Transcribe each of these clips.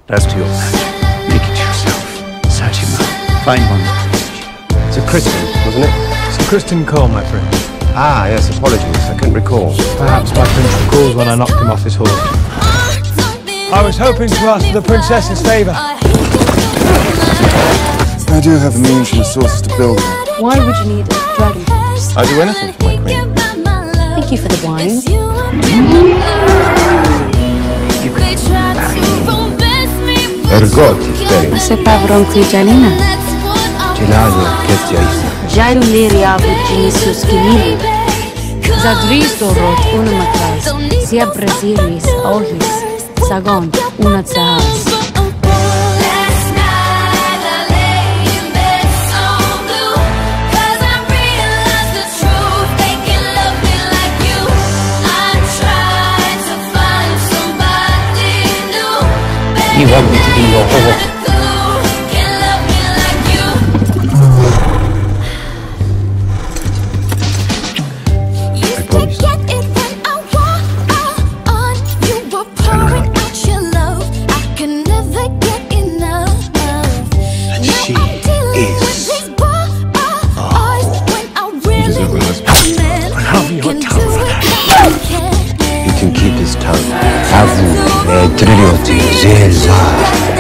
As to your match, make it yourself. Search him out. Find one that pleases you. It's a Criston, wasn't it? It's a Criston Cole, my friend. Ah, yes, apologies. I couldn't recall. Perhaps my prince recalls when I knocked him off his horse. I was hoping to ask for the princess's favour. I do have the means and resources to build it. Why would you need a dragon? I'd do anything for my queen. Thank you for the wine. Ergot, Terry. Se pavron qui Jalina. Geladio, Ketjaisa. Jailuliria Virginius Kimili. Zadristo rot una matras. Sia Brasilis, Ohis. Sagon, una tsahas. You want me to be your whore? I promise. Turn around. And she is You deserve a husband. Have your tongue for that. You can keep his tongue. Avu Vedrioti Cesare.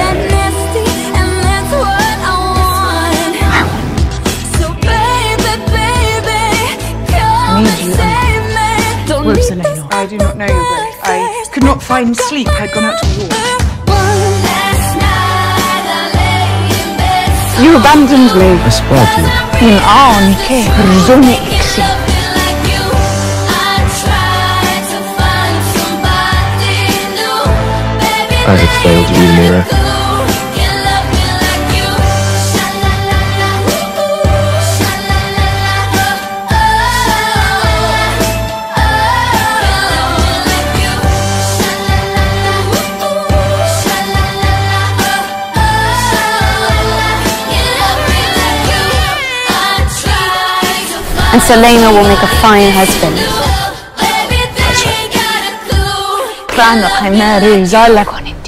Where's the Laenor? I do not know, but I could not find sleep. I had gone out to walk. You abandoned me. I spared you. In on che persone exi. I have failed you, Rhaenyra. And so Laenor will make a fine husband. That's right. Prano Chimera Zala Konin.